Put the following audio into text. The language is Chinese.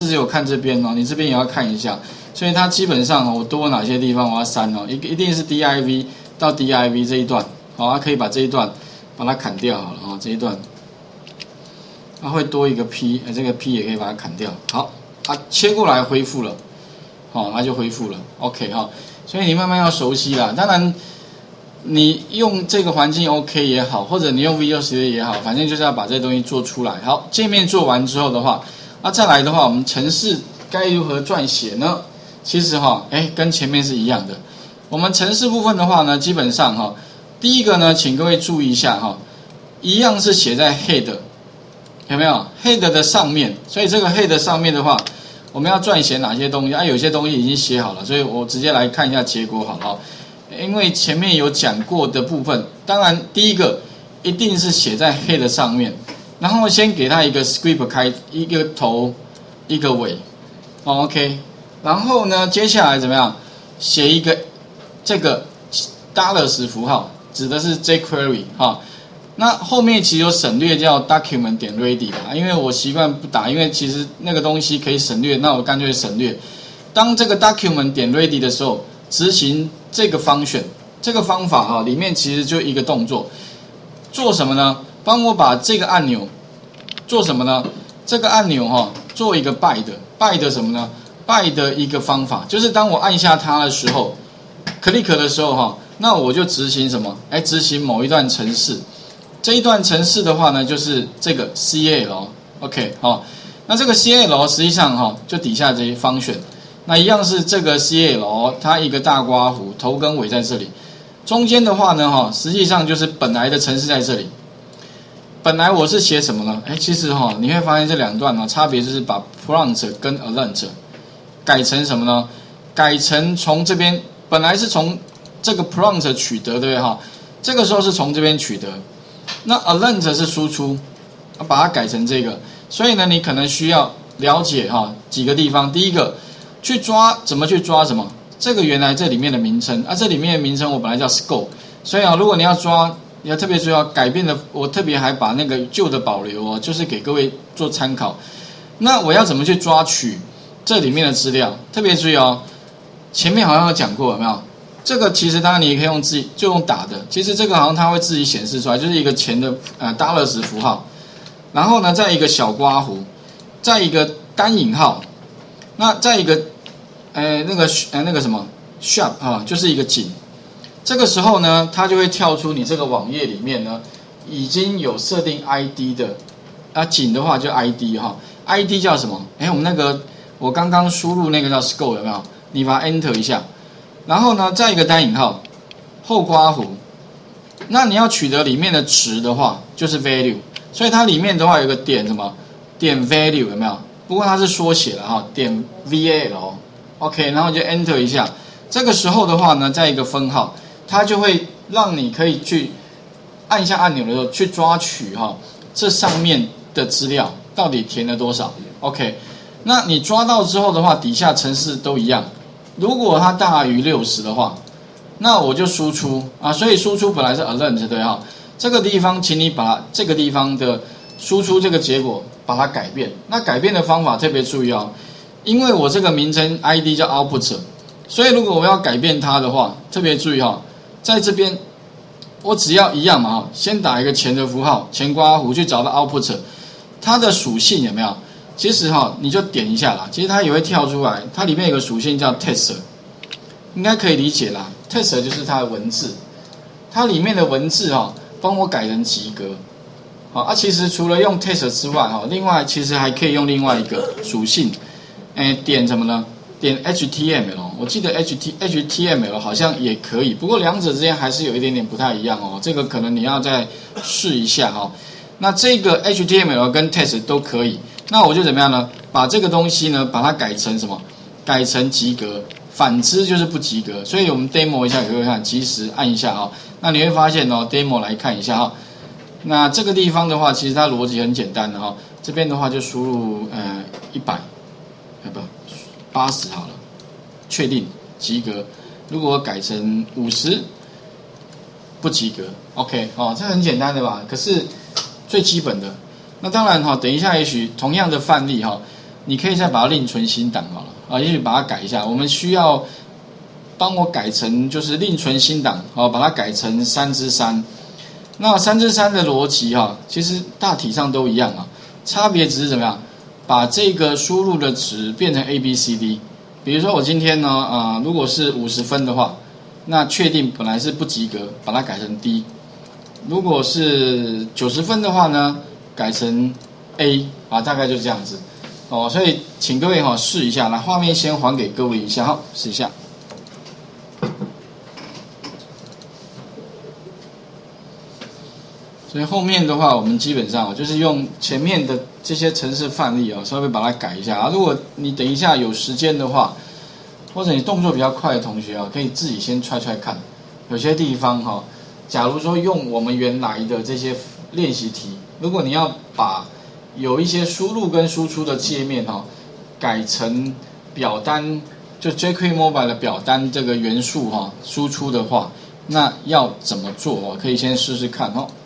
只有看这边哦，你这边也要看一下。所以它基本上我多哪些地方我要删哦，一定是 div 到 div 这一段，好，它可以把这一段把它砍掉好了啊，这一段它会多一个 p， 这个 p 也可以把它砍掉。好，它切过来恢复了，好，它就恢复了 ，OK 哈。所以你慢慢要熟悉啦。当然，你用这个环境 OK 也好，或者你用 Visual Studio 也好，反正就是要把这东西做出来。好，界面做完之后的话，再来的话，我们程式该如何撰写呢？其实跟前面是一样的。我们程式部分的话呢，基本上第一个呢，请各位注意一下一样是写在 head， 有没有 head 的上面？所以这个 head 上面的话，我们要撰写哪些东西有些东西已经写好了，所以我直接来看一下结果好了。因为前面有讲过的部分，当然第一个一定是写在 head 上面，然后先给它一个 script 一个头一个尾，OK。然后呢，接下来怎么样？写一个这个$符号，指的是 jQuery 那后面其实有省略叫 document.ready 啦，因为我习惯不打，因为其实那个东西可以省略，那我干脆省略。当这个 document.ready 的时候，执行这个function，这个方法里面其实就一个动作，做什么呢？帮我把这个按钮做什么呢？这个按钮做一个 bind 什么呢？bind 的一个方法，就是当我按下它的时候 ，click 的时候那我就执行什么？执行某一段程式。这一段程式的话呢，就是这个 CL，OK 那这个 CL 实际上就底下这些function，那一样是这个 CL， 它一个大括弧，头跟尾在这里，中间的话呢实际上就是本来的程式在这里。本来我是写什么呢？其实你会发现这两段差别就是把 prompt 跟 alert改成什么呢？改成从这边本来是从这个 prompt 取得，对不对这个时候是从这边取得。那 alert 是输出，把它改成这个。所以呢，你可能需要了解几个地方。第一个，去抓怎么去抓什么？这个原来这里面的名称这里面的名称我本来叫 scope， 所以如果你要抓，你要特别注意改变的，我特别还把那个旧的保留就是给各位做参考。那我要怎么去抓取这里面的资料？特别注意前面好像有讲过，有没有？这个其实当然你也可以用自己就用打的，其实这个好像它会自己显示出来，就是一个钱的$符号，然后呢再一个小括弧，再一个单引号，那再一个那个什么 shop 就是一个井。这个时候呢，它就会跳出你这个网页里面呢已经有设定 ID 的井的话就 ID ID 叫什么？我们那个我刚刚输入那个叫 scope 有没有？你把它 enter 一下。然后呢，再一个单引号，后括弧。那你要取得里面的值的话，就是 value。所以它里面的话有个点什么？点 value 有没有？不过它是缩写了点 val。OK， 然后就 enter 一下。这个时候的话呢，再一个分号，它就会让你可以去按一下按钮的时候去抓取这上面的资料到底填了多少。OK， 那你抓到之后的话，底下程式都一样。如果它大于60的话，那我就输出所以输出本来是 alert 对这个地方请你把这个地方的输出这个结果把它改变。那改变的方法特别注意因为我这个名称 ID 叫 output， 所以如果我要改变它的话，特别注意在这边我只要一样嘛先打一个钱的符号，钱括弧去找到 output， 它的属性有没有？其实你就点一下啦，其实它也会跳出来，它里面有个属性叫 text， 应该可以理解啦。text 就是它的文字，它里面的文字帮我改成及格。其实除了用 text 之外另外其实还可以用另外一个属性，点什么呢？点 HTML， 我记得 HTML 好像也可以，不过两者之间还是有一点点不太一样这个可能你要再试一下那这个 HTML 跟 text 都可以。那我就怎么样呢？把这个东西呢，把它改成什么？改成及格，反之就是不及格。所以我们 demo 一下给各位看，及时按一下那你会发现demo 来看一下那这个地方的话，其实它逻辑很简单的这边的话就输入100，不80好了，确定及格。如果改成50，不及格。OK 这很简单的吧？可是最基本的。那当然等一下也许同样的范例你可以再把它另存新档好了啊，也许把它改一下，我们需要帮我改成就是另存新档，好，把它改成3之3。那3之3的逻辑哈，其实大体上都一样啊，差别只是怎么样，把这个输入的值变成 ABCD。比如说我今天呢，如果是50分的话，那确定本来是不及格，把它改成 D。如果是90分的话呢，改成 A 啊，大概就这样子哦。所以请各位试一下，来画面先还给各位一下，好，试一下。所以后面的话，我们基本上就是用前面的这些程式范例稍微把它改一下啊。如果你等一下有时间的话，或者你动作比较快的同学可以自己先揣看。有些地方假如说用我们原来的这些练习题，如果你要把有一些输入跟输出的界面改成表单，就 jQuery Mobile 的表单这个元素输出的话，那要怎么做可以先试试看